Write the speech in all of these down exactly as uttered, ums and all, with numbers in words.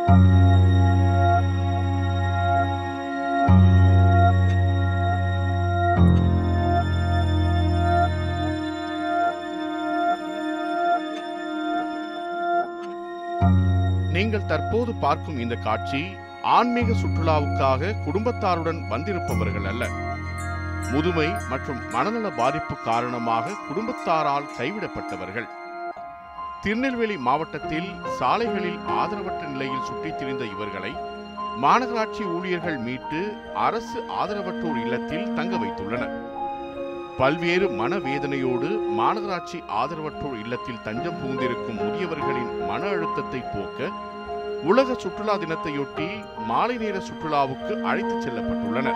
நீங்கள் தற்போது பார்க்கும் இந்த காட்சி ஆன்மீக சுற்றுலாவுக்காக குடும்பத்தாருடன் வந்திருப்பவர்கள் அல்ல. முதுமை மற்றும் மனநல பாதிப்பு காரணமாக குடும்பத்தாரால் கைவிடப்பட்டவர்கள். திருநெல்வேலி மாவட்டத்தில் சாலைகளில் ஆதரவற்ற நிலையில் சுற்றித் திரிந்த இவர்களை மாநகராட்சி ஊழியர்கள் மீட்டு அரசு ஆதரவற்றோர் இல்லத்தில் தங்க வைத்துள்ளனர். பல்வேறு மனவேதனையோடு மாநகராட்சி ஆதரவற்றோர் இல்லத்தில் தஞ்சம் புகுந்திருக்கும் முதியவர்களின் மன அழுத்தத்தை போக்க உலக சுற்றுலா தினத்தையொட்டி மாலை நேர சுற்றுலாவுக்கு அழைத்துச் செல்லப்பட்டுள்ளனர்.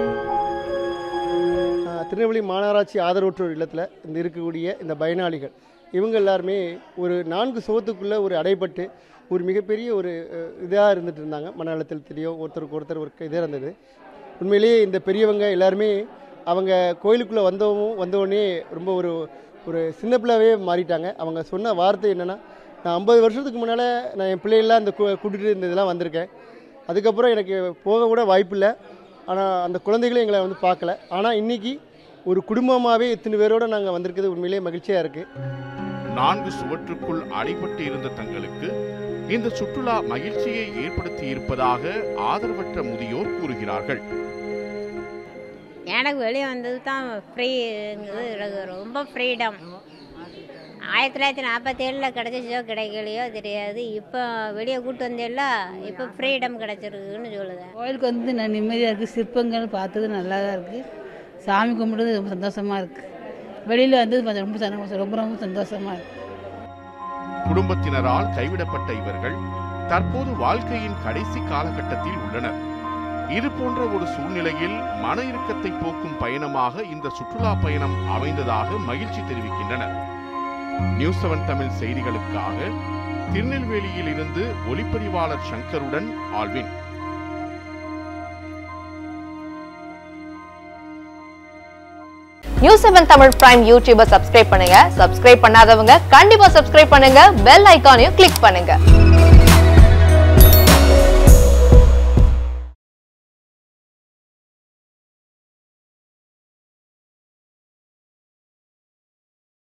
திருநெல்வேலி மாநகராட்சி ஆதரவற்றோர் இல்லத்தில் இந்த இருக்கக்கூடிய இந்த பயனாளிகள் இவங்க எல்லாருமே ஒரு நான்கு சுவத்துக்குள்ளே ஒரு அடைபட்டு ஒரு மிகப்பெரிய ஒரு இதாக இருந்துட்டு இருந்தாங்க. மன அழுத்தத்திலேயோ ஒருத்தருக்கு ஒருத்தர் ஒரு இதாக இருந்தது. உண்மையிலேயே இந்த பெரியவங்க எல்லாருமே அவங்க கோயிலுக்குள்ளே வந்தவும் வந்தவுடனே ரொம்ப ஒரு ஒரு சின்ன பிள்ளைவே மாறிட்டாங்க. அவங்க சொன்ன வார்த்தை என்னென்னா, நான் ஐம்பது வருஷத்துக்கு முன்னால் நான் என் பிள்ளைகள்லாம் அந்த கூட்டிகிட்டு இந்த இதெல்லாம் வந்திருக்கேன். அதுக்கப்புறம் எனக்கு போக கூட வாய்ப்பு இல்லை. ஆனால் அந்த குழந்தைகளும் எங்களை வந்து பார்க்கல. ஆனால் இன்றைக்கி ஒரு குடும்பமாகவே இத்தனை பேரோடு நாங்கள் வந்திருக்கிறது உண்மையிலேயே மகிழ்ச்சியாக இருக்குது. நான்கு சுவற்றுக்குள் அடைபட்டு இருந்த தங்களுக்கு இந்த சுற்றுலா மகிழ்ச்சியை ஏற்படுத்தி இருப்பதாக ஆதரவற்ற முதியோர் கூறுகிறார்கள். எனக்கு வெளியே வந்தது தான் ஃப்ரீங்கிறது, ரொம்ப ஃப்ரீடம். ஆயிரத்தி தொள்ளாயிரத்தி நாற்பத்தி ஏழில் கிடச்சிச்சோ கிடைக்கலையோ தெரியாது. இப்போ வெளியே கூட்டு வந்தேல்ல, இப்போ ஃப்ரீடம் கிடச்சிருக்குன்னு சொல்லுவேன். கோயிலுக்கு வந்து நான் நிம்மதியாக இருக்குது. சிற்பங்கள் பார்த்தது நல்லா தான் இருக்குது. சாமி கும்பிடுறது ரொம்ப சந்தோஷமாக இருக்குது. வெளியில் வந்து ரொம்ப ரொம்ப ரொம்ப சந்தோஷமாக இருக்குது. குடும்பத்தினரால் கைவிடப்பட்ட இவர்கள் தற்போது வாழ்க்கையின் கடைசி காலகட்டத்தில் உள்ளனர். இது போன்ற ஒரு சூழ்நிலையில் மன இறுக்கத்தை போக்கும் பயணமாக இந்த சுற்றுலா பயணம் அமைந்ததாக மகிழ்ச்சி தெரிவிக்கின்றனர். நியூஸ் செவன் தமிழ் செய்திகளுக்காக திருநெல்வேலியில் இருந்து ஒளிப்பதிவாளர் சங்கருடன் Alvin. News seven Tamil prime யூடியூபை சப்ஸ்கிரைப் பண்ணுங்க. சப்ஸ்கிரைப் பண்ணாதவங்க கண்டிப்பா சப்ஸ்கிரைப் பண்ணுங்க. பெல் ஐகானையும் கிளிக் பண்ணுங்க.